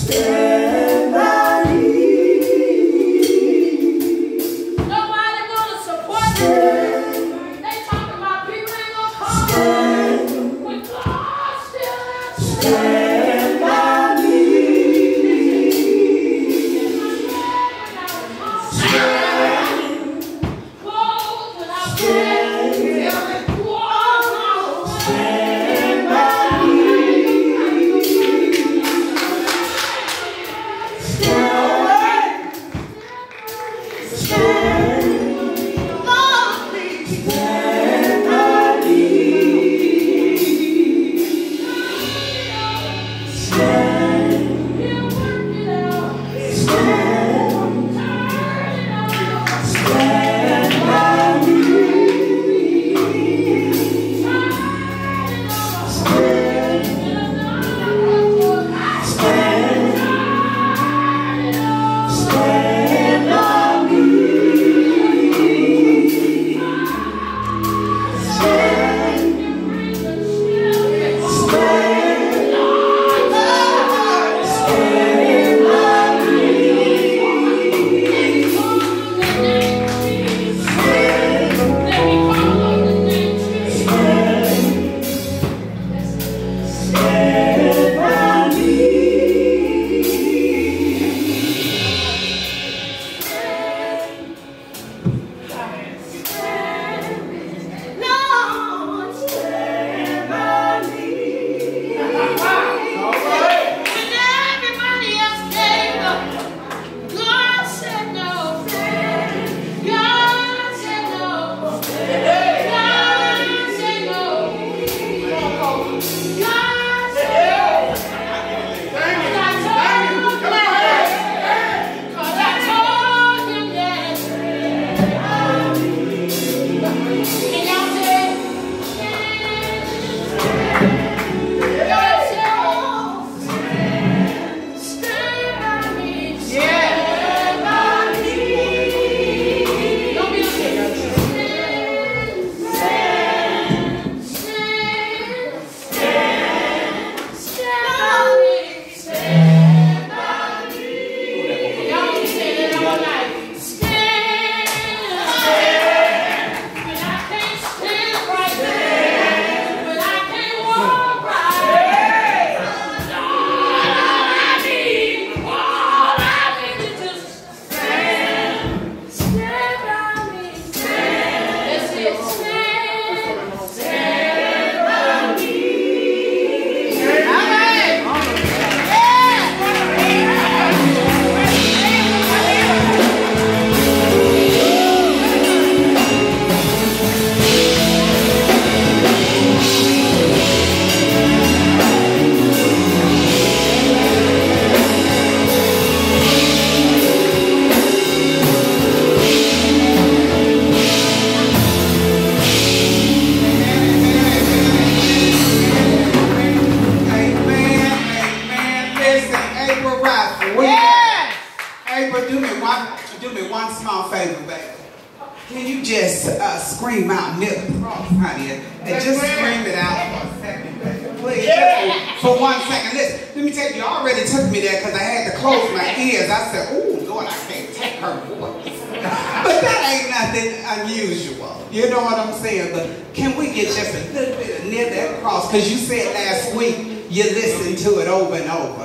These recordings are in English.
one small favor, baby. Can you just scream out "nip" honey, and just scream it out for a second, baby? Please, just for 1 second. Listen, let me tell you, you already took me there because I had to close my ears. I said, "Oh Lord, I can't take her voice." But that ain't nothing unusual. You know what I'm saying? But can we get just a little bit of near that cross? Because you said last week you listened to it over and over.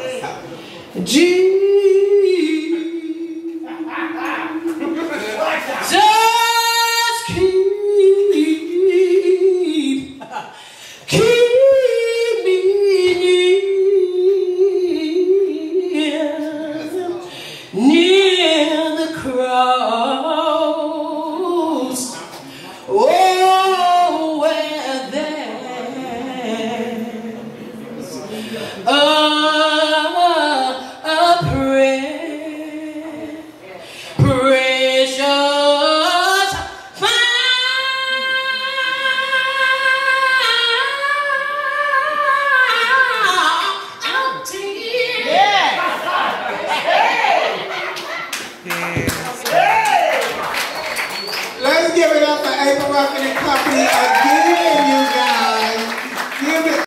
So, Jesus. Just keep me near the cross. Oh, where there's a prayer, precious. Let's give it up for Ruffin and Company.